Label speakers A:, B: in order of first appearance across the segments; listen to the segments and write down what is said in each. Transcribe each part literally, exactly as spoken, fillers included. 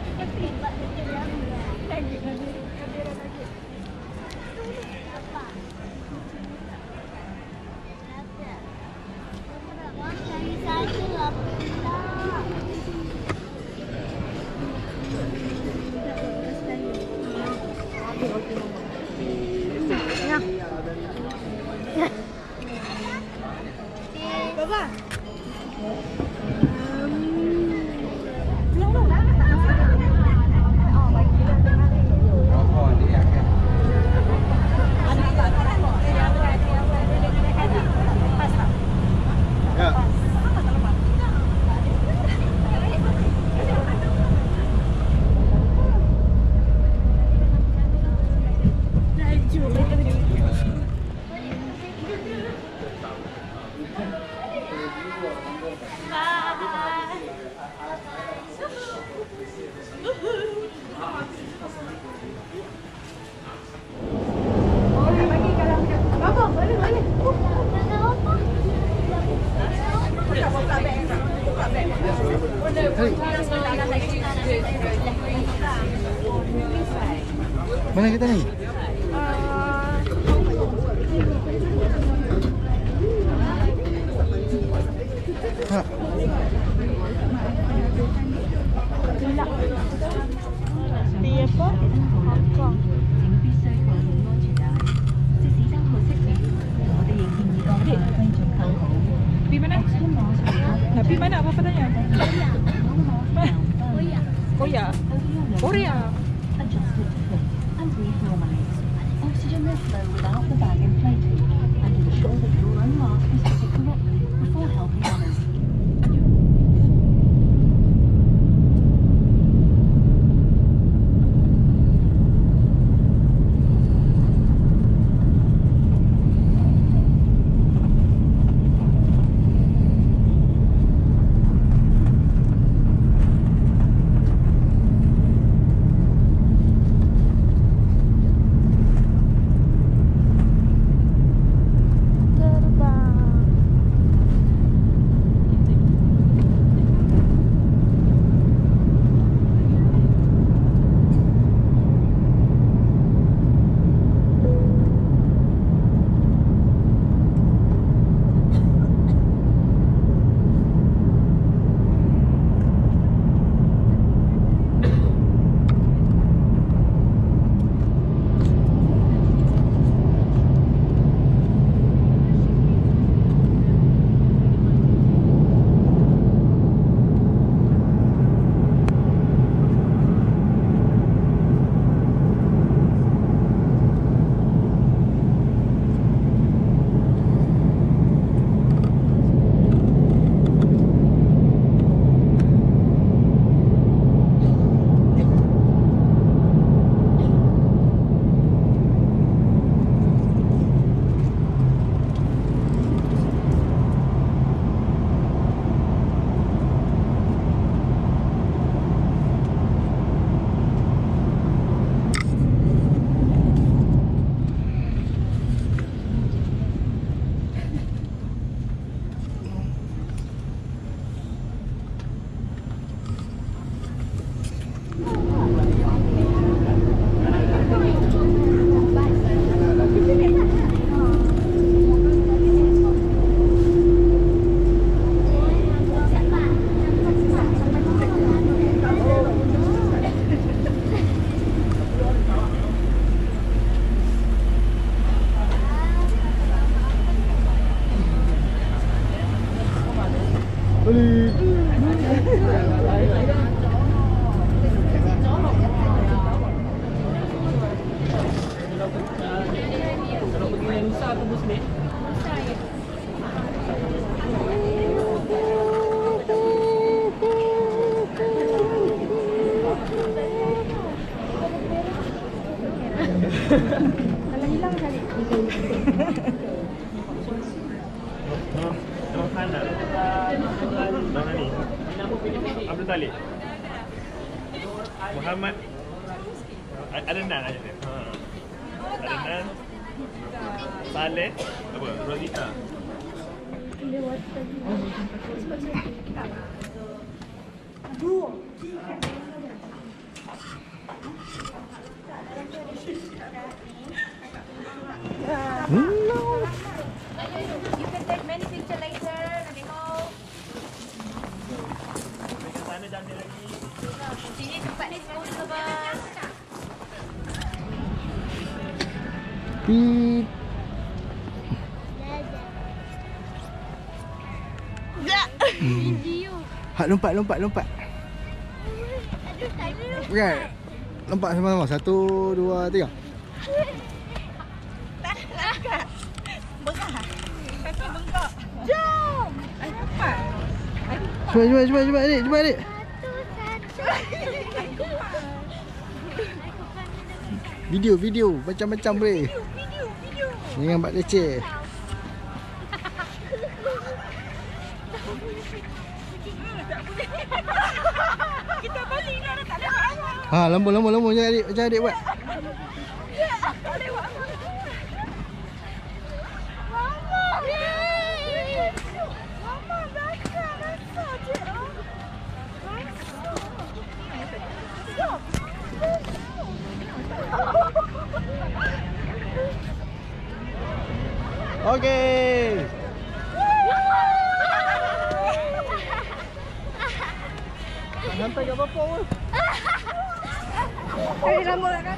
A: Mana kita ni? Ha.
B: Di apa? Hong Kong. Pergi mana? Nak pergi mana? Apa tanya? Korea. Korea. Korea. Oxygen will flow without the bag inflating, and ensure that your own mask is fitted correctly before helping others.
C: Kalau hilang kali.
D: Mana ni? Abdul Talib. Muhammad. Ada Nan aja dia. Ha. Ada Nan. Saleh. Apa? Rosita.
C: Lewat tadi. Dua.
A: No.
C: You can take many pictures later. Nanti kau.
D: Dekat sana jangan dia lagi.
C: Sini tempat ni semua sudah bang.
A: Pip.
C: Video.
A: Hak lompat, lompat, lompat.
C: Aduh, tak ada.
A: Kan? Lompat sama-sama. Satu, dua, tiga.
C: Tak langkah. Bengah. Kaki bengkak. Jom. Ayo cepat.
A: Cuba, cuba, cuba, cuba adik, cuba adik. Video, video. Macam-macam boleh.
C: Video, video.
A: Jangan buat leceh.
C: Kita balik dah tak lewat awal.
A: Ha, lambung, lambung, lambung. Macam adik, macam adik buat.
C: Tak lewat awal. Mama. Mama rasa, rasa je. Stop.
A: Okey. Sampai kat bapak pun.
C: Hari lama kan?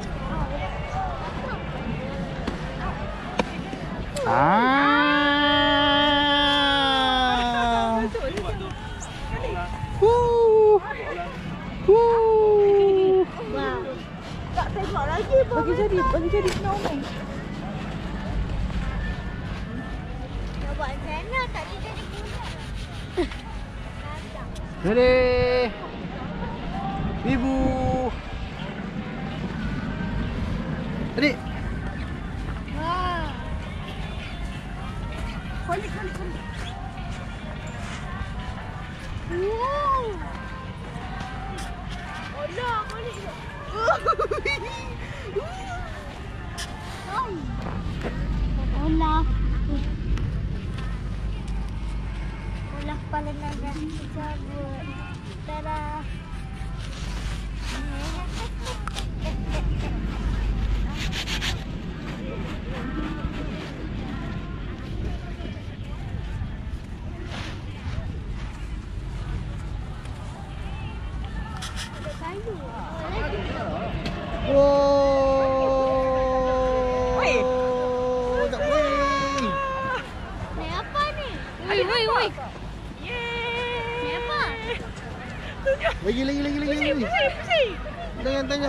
A: Ah. Woo. Woo.
C: Tak tengok lagi. Bagi jadi, bagi jadi snowman. Nak buat sana tak dia jadi kuda.
A: Ready. Ibu. Adik.
C: Wah. Kolik, kolik, kolik. Wow. Oh lah, kolik. Olaf. Olaf kepala naga cabut. Tada.
A: Wow.
C: Oi.
A: Tak boleh.
C: Ni apa ni? Woi, woi, woi. Ni apa?
A: Lagi, lagi, lagi, lagi.
C: Pusing, pusing, pusing.
A: Jangan tanya.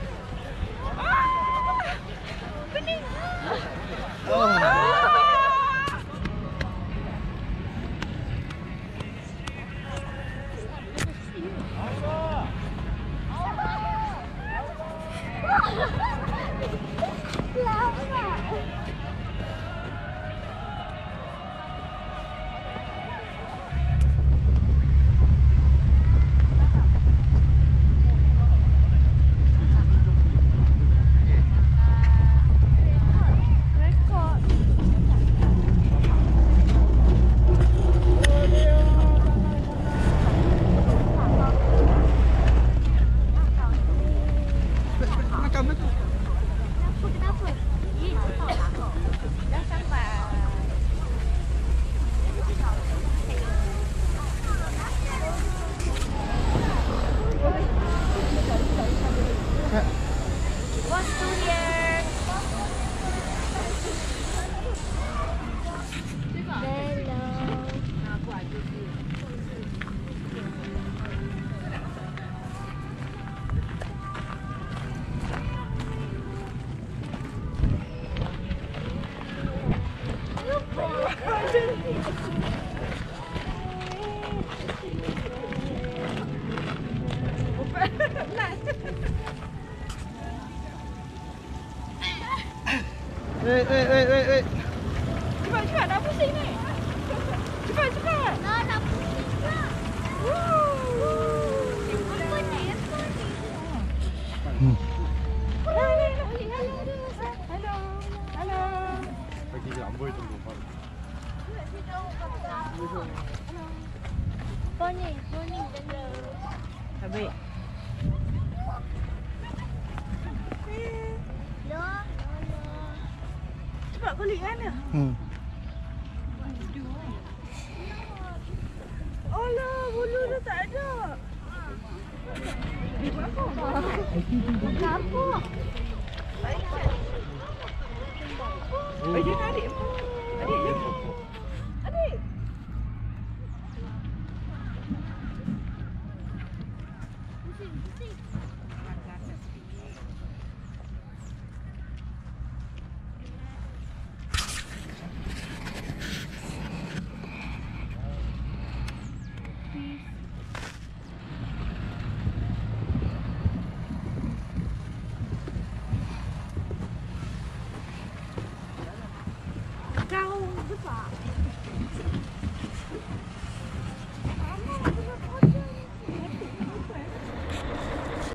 C: Pening.
A: Oh. Makan betul.
C: Kenapa? Kenapa? Dah sampai. What's to here?
A: Eh, eh, eh, eh, eh.
C: Cepat, cepat. Dah pusing ni. Cepat, cepat. Dah, dah pusing pula. Apa ni? Apa ni?
A: Hmm.
C: Hello, hello. Hello. Hello.
A: Bagi dia amboi tu.
C: Pony, pony. Hello.
E: Habis.
C: Cepat kulit mana?
A: Hmm.
C: Alah, bulu dah tak ada. Kenapa? Adik, adik. Adik, adik. Adik.